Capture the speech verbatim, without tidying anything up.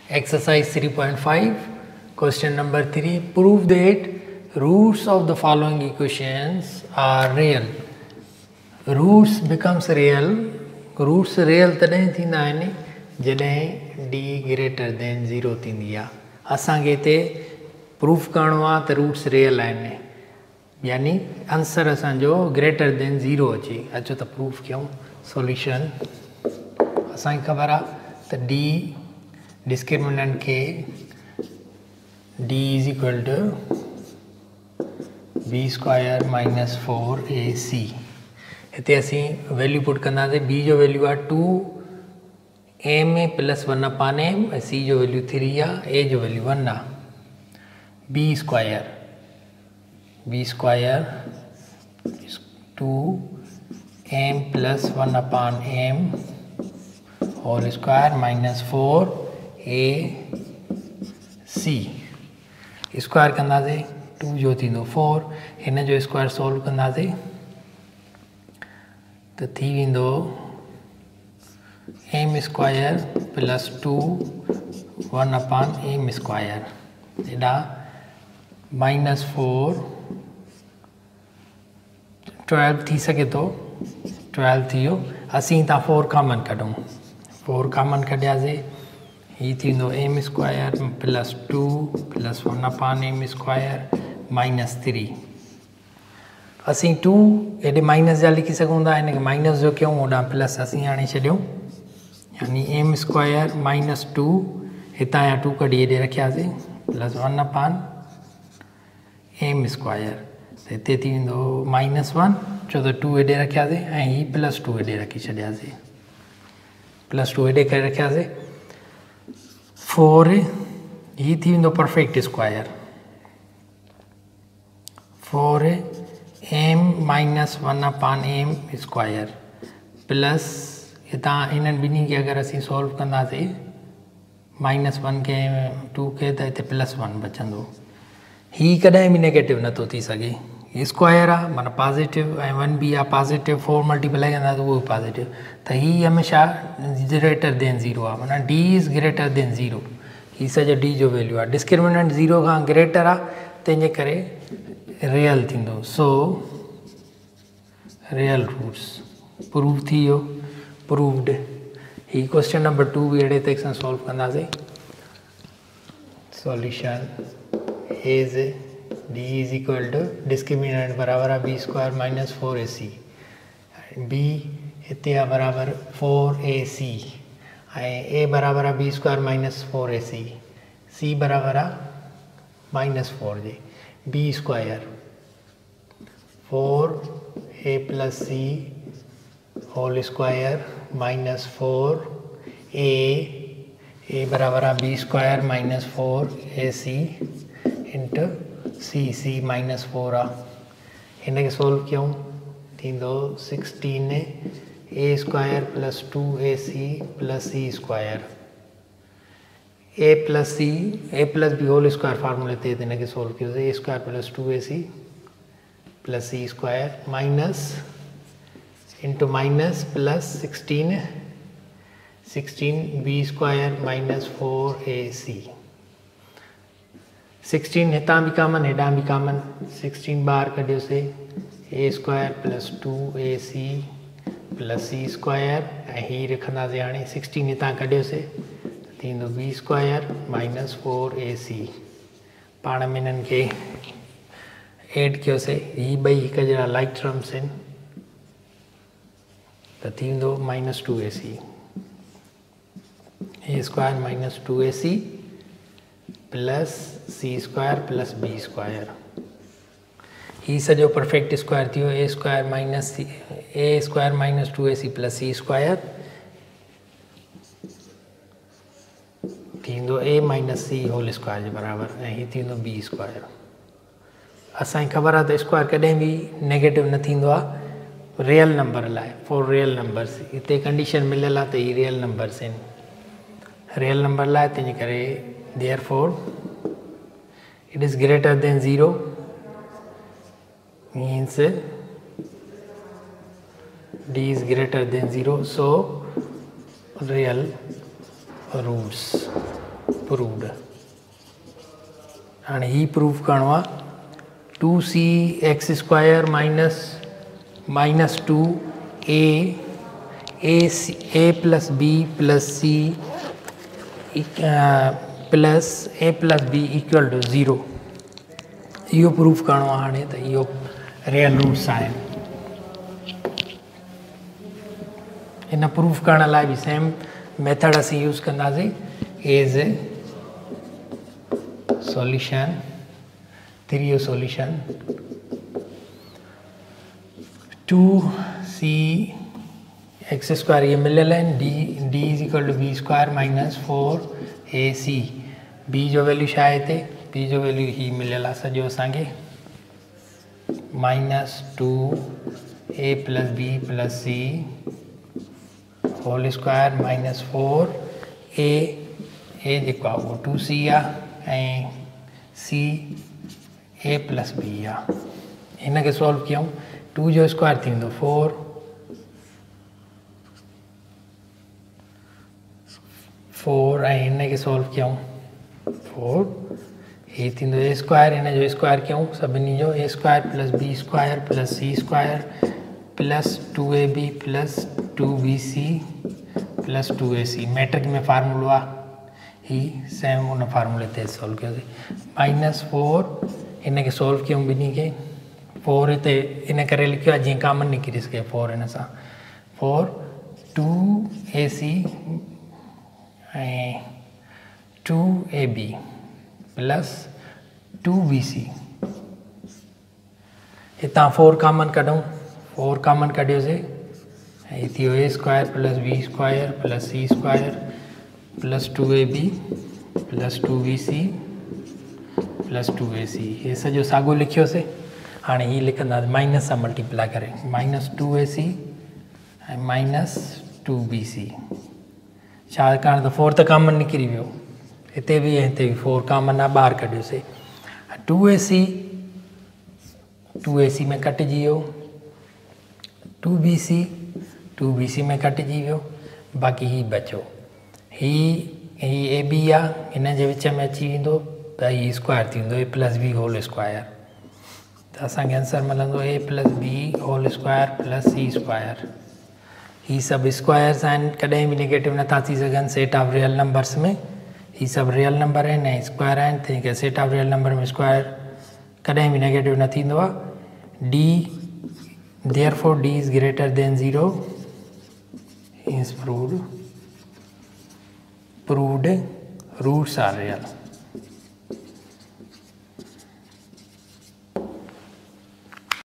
Exercise three point five, question number three. Prove that roots of the following equations are real. Roots becomes real. Roots real तॾहिं थींदा आहिनि जॾहिं d greater than zero थींदी आहे. असांखे हिते proof करणो आहे त रूट्स रियल आहिनि, यानी आंसर असांजो ग्रेटर देन ज़ीरो अचे. अचो त प्रूफ कयूं. सॉल्यूशन असांखे ख़बर आहे त d डिस्क्रिमिनेंट खे d is equal to B square minus four A C. हिते असीं वैल्यू पुट कंदासीं. b जो वैल्यू आहे two M plus one upon M, C जो वैल्यू थ्री आहे, ए जो वैल्यू वन आहे. B square B square two M plus one upon M whole square minus four A C. Square कंदासीं two जो थींदो four, हिन जो square solve कंदासीं त थी वेंदो M square plus two one upon M square. हेॾा माइनस फोर ट्वेल्व थी सघे थो, ट्वेल्व थी वियो. असीं था फोर कॉमन कढूं. फोर कॉमन कढियासीं, हीअ थींदो M square plus two plus one upon M square minus three. असीं टू हेॾे माइनस जा लिखी सघूं था, हिन खे माइनस जो कयूं, होॾां प्लस असीं आणे छॾियूं, यानी एम स्क्वायर माइनस टू, हितां जा टू कढी हेॾे रखियासीं, plus one upon M square. त हिते थी वेंदो माइनस वन, छो त टू हेॾे रखियासीं ऐं हीअ प्लस टू हेॾे रखी छॾियासीं, प्लस टू हेॾे करे रखियासीं. फोर हीअ थी वेंदो perfect square. Four M minus one upon M square plus हितां हिननि ॿिन्ही खे अगरि असीं सॉल्व कंदासीं, माइनस वन खे टू खे, त हिते प्लस वन बचंदो. हीअ कॾहिं बि नेगेटिव नथो थी सघे. हीअ स्क्वायर आहे माना पॉज़िटिव, ऐं वन बि आहे पॉज़िटिव. फोर मल्टीप्लाई कंदा त उहो बि पॉज़िटिव. त हीअ हमेशह ग्रेटर देन ज़ीरो आहे, माना D is greater than zero. हीअ सॼो डी जो वैल्यू आहे. डिस्क्रिमिनेंट ज़ीरो खां ग्रेटर आहे, तंहिंजे करे रियल थींदो. सो रियल रूट्स प्रूव थी वियो, प्रूव्ड. ही क्वेश्चन नंबर टू भी अड़े तरीके से सॉल्व कंदासीं. Solution is D is equal to discriminant बराबर आहे B square minus four A C. B हिते आहे बराबर फोर ए सी ऐं ए बराबर आहे B square minus four A C. C बराबर आहे माइनस फोर जे. B square four A plus C whole square minus four A, A बराबर आहे B square minus four A C into C. C minus four आहे. हिन खे solve कयूं, थींदो sixteen A square plus two A C plus C square. A plus C, A plus B whole square फार्मूले ते हिन खे सोल्व कयोसीं. A square plus two A C plus C square minus into minus plus sixteen, sixteen B square minus four A C. Sixteen हितां बि common, हेॾां बि common. Sixteen ॿाहिरि कढियोसीं, A square plus two A C plus C square, ऐं हीअ रखंदासीं हाणे. सिक्सटीन हितां कढियोसीं, थींदो B square minus four A C. पाण में हिननि खे एड कयोसीं, हीअ ॿई हिकु जहिड़ा लाइक टर्म्स आहिनि, त थींदो minus two A C. A square minus two A C plus C square plus B square. हीअ सॼो परफेक्ट स्क्वायर थी वियो. A square minus C, A square minus two A C plus C square थींदो A minus C whole square जे बराबरि, ऐं हीअ थींदो बी स्क्वायर. असांखे ख़बर आहे त स्क्वायर कॾहिं बि नेगेटिव न थींदो आहे रियल नंबर लाइ. फॉर रियल नंबर्स हिते कंडीशन मिलियल आहे त हीअ रियल नंबर्स आहिनि. रियल नंबर लाइ तंहिंजे करे therefore it is greater than zero means D is greater than zero. So real roots. Proved. हाँ ही प्रूव करणो आहे two C X square minus minus two A A C A plus B plus C plus A plus B equal to zero. इहो proof करणो आहे हाणे त इहो रियल रूट्स आहिनि। इन प्रूफ करण लाइ बि सेम मेथड असीं यूज़ कंदासीं as solution three solution two C X square ये मिलियल आहिनि D D is equal to B square minus four A C. B जो वैल्यू छा आहे हिते बी जो वैल्यू ही मिलियल आहे सॼो असांखे minus two A plus B plus C whole square minus four A A जेको आहे उहो टू सी आहे ऐं सी ए प्लस बी आहे। हिनखे सॉल्व कयूं टू जो स्क्वायर थींदो फोर फोर ऐं हिनखे सॉल्व कयूं फोर ही थींदो ए स्क्वायर हिन जो स्क्वायर कयूं सभिनी जो A square plus B square plus C square plus two A B plus two B C plus two A C. Matric में फार्मूलो आहे ही सेम उन फार्मूले ते सॉल्व कयोसीं माइनस फोर हिनखे सॉल्व कयूं ॿिन्ही खे फोर हिते इन करे लिखियो आहे जीअं कॉमन निकिरी सघे फोर हिन सां फोर टू ए सी ऐं two A B plus two B C. हितां फोर कॉमन कढूं फोर कॉमन कढियोसीं ऐं थियो A square plus B square plus C square plus two A B plus two B C plus two A C. हे सॼो साॻियो लिखियोसीं। हाणे ही लिखंदासीं माइनस सां मल्टीप्लाई करे माइनस टू ए सी ऐं माइनस टू बी सी। छाकाणि त फोर त कॉमन निकिरी वियो हिते बि ऐं हिते बि फोर कॉमन आहे ॿाहिरि कढियोसीं to A C to A सी में कटिजी वियो two B C two B C में कटिजी वियो बाक़ी ही बचो ही ही ए बी आहे हिन जे विच में अची वेंदो त ही स्क्वायर थींदो A plus B whole square त असांखे आंसर मिलंदो A plus B whole square plus C square. ही सभु स्क्वायर्स आहिनि कॾहिं बि नेगेटिव नथा थी सघनि सेट ऑफ रियल नंबर्स में ही सभु रियल नंबर आहिनि ऐं स्क्वायर आहिनि तंहिं करे सेट ऑफ रियल नंबर में स्क्वायर कॾहिं बि नेगेटिव न थींदो आहे। D therefore D is greater than zero is proved proved roots are real.